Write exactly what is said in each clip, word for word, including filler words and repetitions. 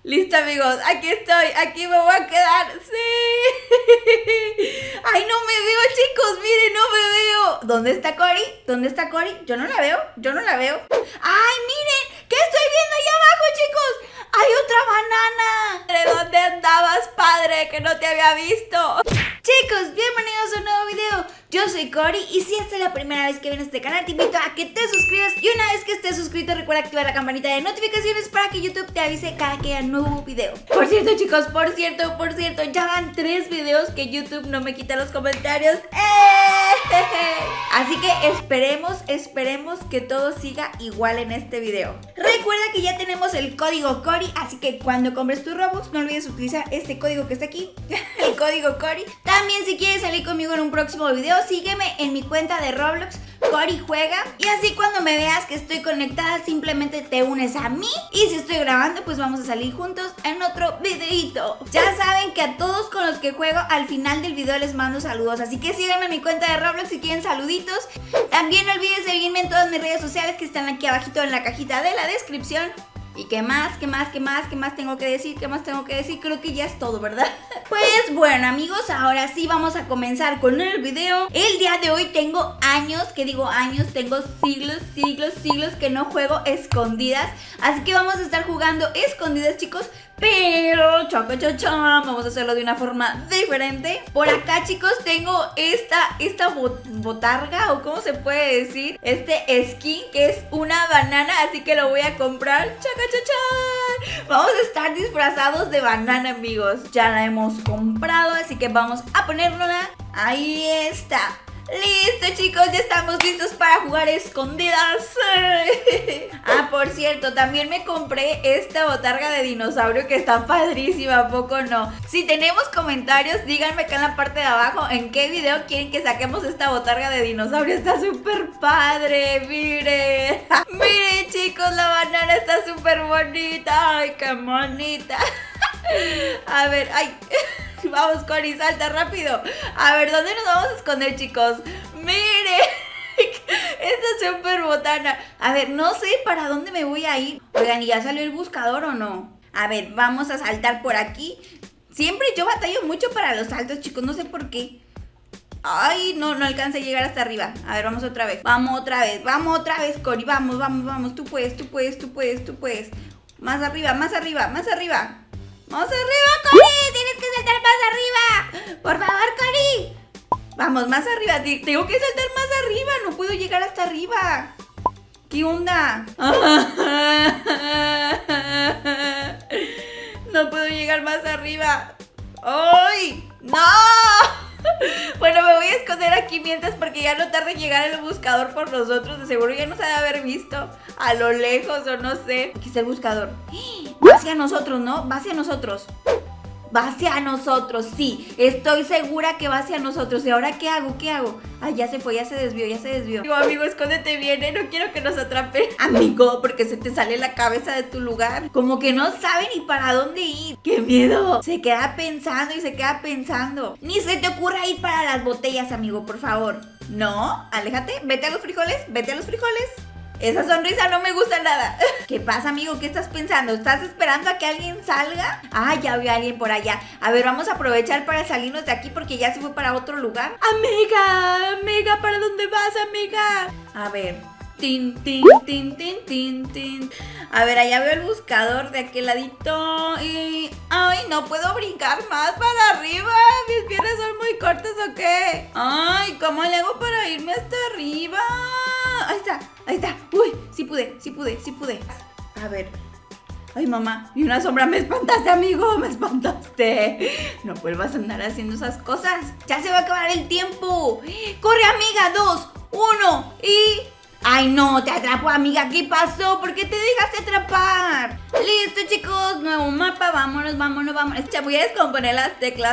Listo, amigos, aquí estoy, aquí me voy a quedar. ¡Sí! Ay, no me veo, chicos, miren, no me veo. ¿Dónde está Cory? ¿Dónde está Cory? Yo no la veo, yo no la veo. ¡Ay, miren! ¿Qué estoy viendo allá abajo, chicos? ¡Hay otra banana! ¿De dónde andabas, padre? Que no te había visto. Chicos, bienvenidos a un nuevo video. Yo soy Cory y si esta es la primera vez que vienes a este canal, te invito a que te suscribas. Y una vez que estés suscrito, recuerda activar la campanita de notificaciones para que YouTube te avise cada que haya nuevo video. Por cierto, chicos, por cierto, por cierto, ya van tres videos que YouTube no me quita los comentarios. ¡Eh! Así que esperemos, esperemos que todo siga igual en este video. Recuerda que ya tenemos el código Cory, así que cuando compres tu Robux no olvides utilizar este código que está aquí, el código Cory. También si quieres salir conmigo en un próximo video, sígueme en mi cuenta de Roblox, Cory Juega, y así cuando me veas que estoy conectada simplemente te unes a mí, y si estoy grabando pues vamos a salir juntos en otro videito. Ya saben que a todos con los que juego al final del video les mando saludos, así que síganme en mi cuenta de Roblox si quieren saluditos. También no olvides seguirme en todas mis redes sociales que están aquí abajito en la cajita de la descripción. ¿Y qué más? ¿Qué más? ¿Qué más? ¿Qué más tengo que decir? ¿Qué más tengo que decir? Creo que ya es todo, ¿verdad? Pues bueno, amigos, ahora sí vamos a comenzar con el video. El día de hoy tengo años, que digo años, tengo siglos, siglos, siglos que no juego escondidas. Así que vamos a estar jugando escondidas, chicos. Pero, choco, chocho, vamos a hacerlo de una forma diferente. Por acá, chicos, tengo esta, esta bot botarga, o cómo se puede decir, este skin, que es una banana, así que lo voy a comprar. Choco, chocho. Vamos a estar disfrazados de banana, amigos. Ya la hemos comprado, así que vamos a ponérnosla. Ahí está. Listo, chicos, ya estamos listos para jugar escondidas. Ah, por cierto, también me compré esta botarga de dinosaurio que está padrísima, ¿a poco no? Si tenemos comentarios, díganme acá en la parte de abajo en qué video quieren que saquemos esta botarga de dinosaurio. Está súper padre, miren. Miren, chicos, la banana está súper bonita. Ay, qué bonita. A ver, ay. Vamos, Cory, salta rápido. A ver, ¿dónde nos vamos a esconder, chicos? ¡Mire! Esta super botana. A ver, no sé para dónde me voy a ir. Oigan, ¿y ya salió el buscador o no? A ver, vamos a saltar por aquí. Siempre yo batallo mucho para los saltos, chicos, no sé por qué. Ay, no, no alcancé a llegar hasta arriba. A ver, vamos otra vez. Vamos otra vez, vamos otra vez, Cory. Vamos, vamos, vamos. Tú puedes, tú puedes, tú puedes, tú puedes. Más arriba, más arriba, más arriba. ¡Vamos arriba, Cory! ¡Tienes que saltar más arriba! ¡Por favor, Cory! Vamos, más arriba. Tengo que saltar más arriba. No puedo llegar hasta arriba. ¿Qué onda? No puedo llegar más arriba. ¡Ay! ¡No! Bueno, me voy a esconder aquí mientras, porque ya no tarda en llegar el buscador por nosotros. De seguro ya nos ha de haber visto a lo lejos o no sé. Aquí está el buscador. Va hacia nosotros, ¿no? Va hacia nosotros. Va hacia nosotros, sí. Estoy segura que va hacia nosotros. ¿Y ahora qué hago? ¿Qué hago? Ay, ya se fue, ya se desvió, ya se desvió. Digo, amigo, escóndete bien, ¿eh? No quiero que nos atrapen. Amigo, porque se te sale la cabeza de tu lugar. Como que no sabe ni para dónde ir. ¡Qué miedo! Se queda pensando y se queda pensando. Ni se te ocurra ir para las botellas, amigo, por favor. No, aléjate, vete a los frijoles, vete a los frijoles. Esa sonrisa no me gusta nada. ¿Qué pasa, amigo? ¿Qué estás pensando? ¿Estás esperando a que alguien salga? Ah, ya veo a alguien por allá. A ver, vamos a aprovechar para salirnos de aquí porque ya se fue para otro lugar. Amiga, amiga, ¿para dónde vas, amiga? A ver. Tin, tin, tin, tin, tin, tin. A ver, allá veo el buscador de aquel ladito. Y... ay, no puedo brincar más para arriba. Mis piernas son muy cortas, ¿o qué? Ay, ¿cómo le hago para irme hasta arriba? Ahí está, ahí está. Uy, sí pude, sí pude, sí pude. A ver. Ay, mamá, y una sombra. Me espantaste, amigo, me espantaste. No vuelvas a andar haciendo esas cosas. Ya se va a acabar el tiempo. Corre, amiga, dos, uno y... ay, no, te atrapó, amiga. ¿Qué pasó? ¿Por qué te dejaste atrapar? Listo, chicos, nuevo mapa. Vámonos, vámonos, vámonos. Ya voy a descomponer las teclas.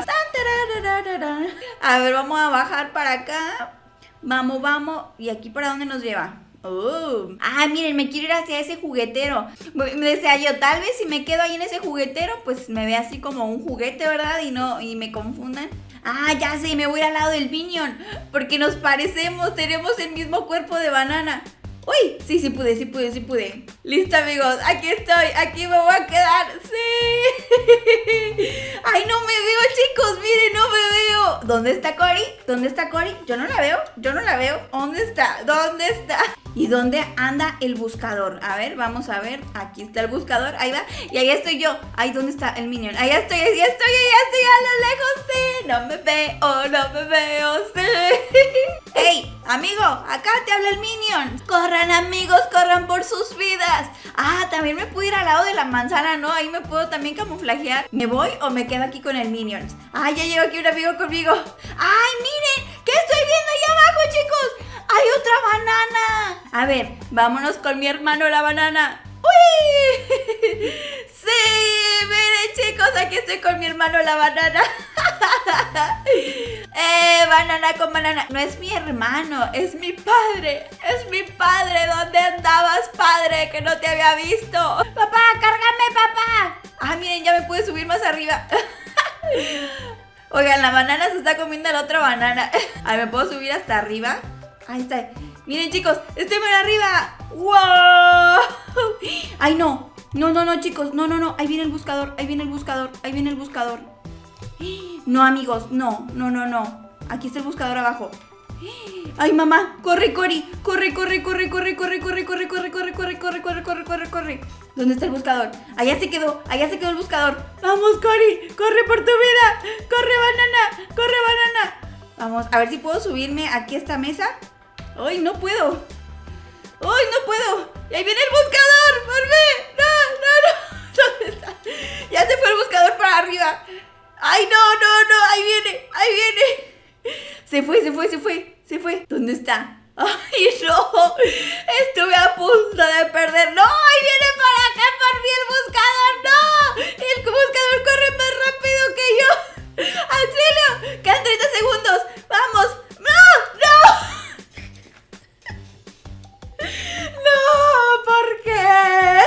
A ver, vamos a bajar para acá. Vamos, vamos. ¿Y aquí para dónde nos lleva? Oh. Ah, miren, me quiero ir hacia ese juguetero. Me decía yo, tal vez si me quedo ahí en ese juguetero, pues me ve así como un juguete, ¿verdad? Y no, y me confundan. Ah, ya sé, me voy al lado del Minion, porque nos parecemos, tenemos el mismo cuerpo de banana. Uy, sí, sí pude, sí pude, sí pude. Listo, amigos, aquí estoy, aquí me voy a quedar. ¡Sí! ¿Dónde está Cory? ¿Dónde está Cory? Yo no la veo, yo no la veo. ¿Dónde está? ¿Dónde está? ¿Y dónde anda el buscador? A ver, vamos a ver. Aquí está el buscador, ahí va. Y ahí estoy yo. Ahí, ¿dónde está el Minion? Ahí estoy, ahí estoy, ahí estoy a lo lejos, sí. No me veo, no me veo, sí. ¡Ey, amigo! Acá te habla el Minion. Corran, amigos, corran por sus vidas. Ah, también me puedo ir al lado de la manzana, ¿no? Ahí me puedo también camuflajear. ¿Me voy o me quedo aquí con el Minion? Ah, ya llegó aquí un amigo conmigo. ¡Ay, miren! ¿Qué estoy viendo allá abajo, chicos? ¡Hay otra banana! A ver, vámonos con mi hermano la banana. ¡Uy! ¡Sí! Miren, chicos, aquí estoy con mi hermano la banana. ¡Eh, banana con banana! No es mi hermano, es mi padre. Es mi padre. ¿Dónde andabas, padre? Que no te había visto. ¡Papá, cárgame, papá! Ah, miren, ya me pude subir más arriba. Oigan, la banana se está comiendo la otra banana. Ay, ¿me puedo subir hasta arriba? Ahí está. Miren, chicos, estoy muy arriba. ¡Wow! Ay, no. No, no, no, chicos. No, no, no. Ahí viene el buscador. Ahí viene el buscador. Ahí viene el buscador. No, amigos. No, no, no, no. Aquí está el buscador abajo. Ay, mamá. Corre, Cory. Corre, corre, corre, corre, corre, corre, corre, corre, corre, corre, corre, corre, corre, corre, corre. ¿Dónde está el buscador? Allá se quedó. Allá se quedó el buscador. Vamos, Cory. Corre por tu vida. Corre, banana. Corre, banana. Vamos, a ver si puedo subirme aquí a esta mesa. ¡Ay, no puedo! ¡Ay, no puedo! ¡Y ahí viene el buscador! ¡Por mí! ¡No, no, no! ¿Dónde está? Ya se fue el buscador para arriba. ¡Ay, no, no, no! ¡Ahí viene! ¡Ahí viene! Se fue, se fue, se fue. Se fue. ¿Dónde está? ¡Ay, no! Estuve a punto de perder. ¡No! ¡Ahí viene para acá por mí el buscador! ¡No! El buscador corre más rápido que yo. ¡Auxilio! Quedan treinta segundos. ¡Vamos! ¡No! ¡No! ¡No! ¿Por qué?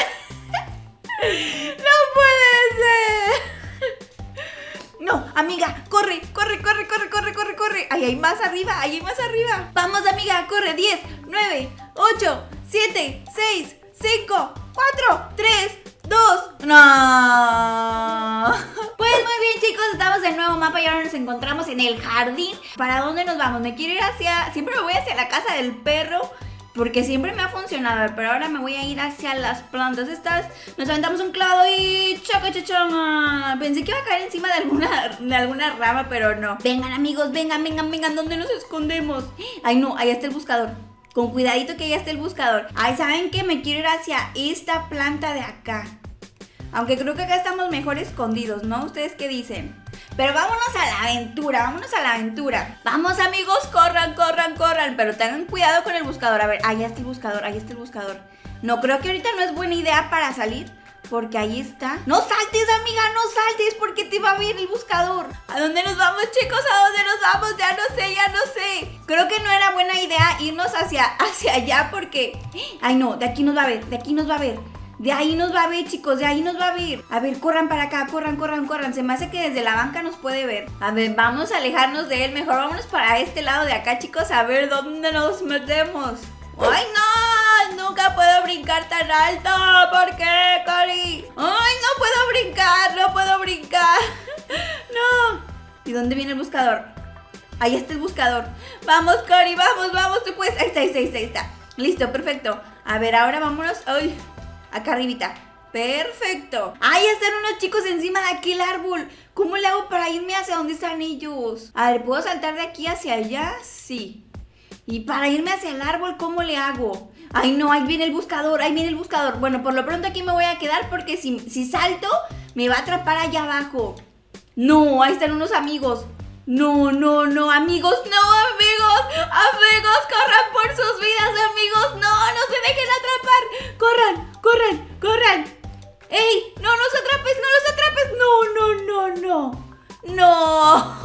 ¡No puede ser! No, amiga, corre, corre, corre, corre, corre, corre, corre. Ahí hay más arriba, ahí hay más arriba. Vamos, amiga, corre. diez, nueve, ocho, siete, seis, cinco, cuatro, tres, dos. No. Pues muy bien, chicos, estamos en nuevo mapa y ahora nos encontramos en el jardín. ¿Para dónde nos vamos? Me quiero ir hacia... Siempre me voy hacia la casa del perro, porque siempre me ha funcionado, pero ahora me voy a ir hacia las plantas estas. Nos aventamos un clavo y chaca chachama. Pensé que iba a caer encima de alguna, de alguna rama, pero no. Vengan, amigos, vengan, vengan, vengan. ¿Dónde nos escondemos? Ay, no, ahí está el buscador. Con cuidadito que ya está el buscador. Ay, ¿saben qué? Me quiero ir hacia esta planta de acá. Aunque creo que acá estamos mejor escondidos, ¿no? ¿Ustedes qué dicen? Pero vámonos a la aventura, vámonos a la aventura. Vamos, amigos, corran, corran, corran. Pero tengan cuidado con el buscador. A ver, ahí está el buscador, ahí está el buscador. No, creo que ahorita no es buena idea para salir, porque ahí está. ¡No saltes, amiga! ¡No saltes! Porque te va a ver el buscador. ¿A dónde nos vamos, chicos? ¿A dónde nos vamos? Ya no sé, ya no sé. Creo que no era buena idea irnos hacia, hacia allá porque... Ay, no, de aquí nos va a ver, de aquí nos va a ver. De ahí nos va a ver, chicos, de ahí nos va a ver. A ver, corran para acá, corran, corran, corran. Se me hace que desde la banca nos puede ver. A ver, vamos a alejarnos de él. Mejor vámonos para este lado de acá, chicos. A ver dónde nos metemos. ¡Ay, no! Nunca puedo brincar tan alto. ¿Por qué, Cory? ¡Ay, no puedo brincar! ¡No puedo brincar! ¡No! ¿Y dónde viene el buscador? Ahí está el buscador. Vamos, Cory, vamos, vamos. Tú puedes... Ahí está, ahí está, ahí está, ahí está. Listo, perfecto. A ver, ahora vámonos. ¡Ay! Acá arribita. Perfecto. ¡Ay, están unos chicos encima de aquel árbol! ¿Cómo le hago para irme hacia donde están ellos? A ver, ¿puedo saltar de aquí hacia allá? Sí. Y para irme hacia el árbol, ¿cómo le hago? ¡Ay, no! Ahí viene el buscador, ahí viene el buscador. Bueno, por lo pronto aquí me voy a quedar porque si, si salto, me va a atrapar allá abajo. No, ahí están unos amigos. No, no, no, amigos, no, amigos. Amigos, corran por sus vidas, amigos. No, no se dejen atrapar. Corran, corran, corran. ¡Ey! ¡No los atrapes, no los atrapes! ¡No, no, no, no! ¡No!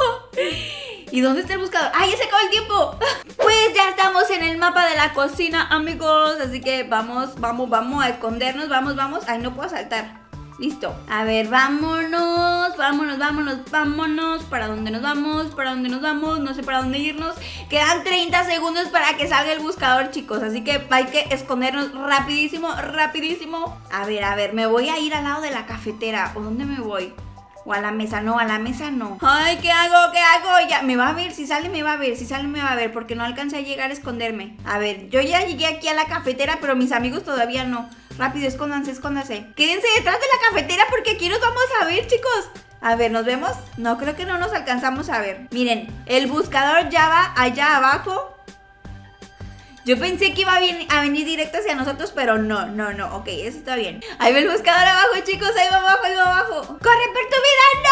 ¿Y dónde está el buscador? ¡Ay, ya se acabó el tiempo! Pues ya estamos en el mapa de la cocina, amigos. Así que vamos, vamos, vamos a escondernos. Vamos, vamos. Ay, no puedo saltar. Listo. A ver, vámonos, vámonos, vámonos, vámonos. ¿Para dónde nos vamos? ¿Para dónde nos vamos? No sé para dónde irnos. Quedan treinta segundos para que salga el buscador, chicos. Así que hay que escondernos rapidísimo, rapidísimo. A ver, a ver, me voy a ir al lado de la cafetera. ¿O dónde me voy? O a la mesa, no, a la mesa no. Ay, ¿qué hago? ¿Qué hago? Ya, me va a ver, si sale me va a ver, si sale me va a ver, porque no alcancé a llegar a esconderme. A ver, yo ya llegué aquí a la cafetera, pero mis amigos todavía no. Rápido, escóndanse, escóndanse. Quédense detrás de la cafetera porque aquí nos vamos a ver, chicos. A ver, ¿nos vemos? No, creo que no nos alcanzamos a ver. Miren, el buscador ya va allá abajo. Yo pensé que iba a, bien, a venir directo hacia nosotros, pero no, no, no. Ok, eso está bien. Ahí va el buscador abajo, chicos. Ahí va abajo, ahí va abajo. ¡Corre por tu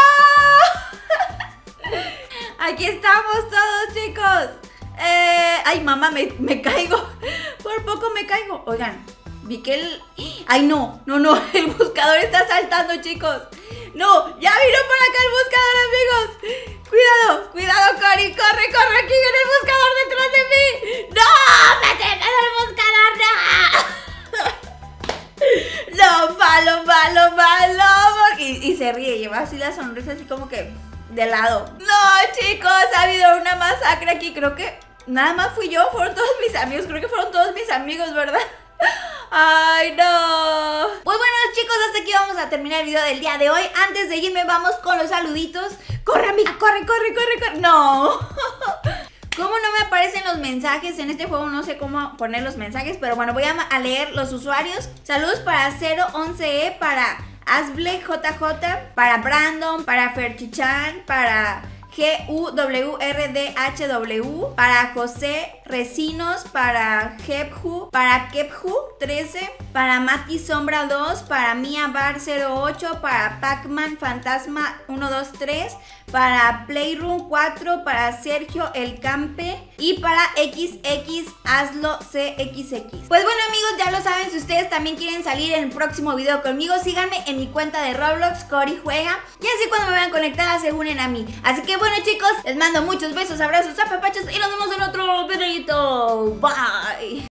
vida! ¡No! Aquí estamos todos, chicos. Eh, ay, mamá, me, me caigo. Por poco me caigo. Oigan, vi que el... Ay, no, no, no. El buscador está saltando, chicos. No, ya vino por acá el buscador, amigos. Cuidado, cuidado, Cory. Corre, corre. Aquí viene el buscador detrás de mí. ¡No! ¡Me dejan el buscador! ¡No! ¡No! ¡Malo, malo, malo! Y, y se ríe. Lleva así la sonrisa así como que de lado. No, chicos. Ha habido una masacre aquí. Creo que nada más fui yo. Fueron todos mis amigos. Creo que fueron todos mis amigos, ¿verdad? ¡Ay, no! Pues bueno, chicos, hasta aquí vamos a terminar el video del día de hoy. Antes de irme, vamos con los saluditos. ¡Corre, amiga! ¡Corre, corre, corre, corre! ¡No! ¿Cómo no me aparecen los mensajes? En este juego no sé cómo poner los mensajes, pero bueno, voy a leer los usuarios. Saludos para cero once E, para Asble J J, para Brandon, para Ferchichan, para G U W R D H W, para José Recinos, para Jepju, para Kepju trece, para Mati Sombra dos, para Mia Bar cero ocho, para Pacman Fantasma uno dos tres, para Playroom cuatro, para Sergio El Campe y para X X Hazlo C X X. Pues bueno, amigos, ya lo saben, si ustedes también quieren salir en el próximo video conmigo, síganme en mi cuenta de Roblox, Cory Juega, y así cuando me vean conectada se unen a mí. Así que bueno, chicos, les mando muchos besos, abrazos, apapachos y nos vemos en otro videito. Bye.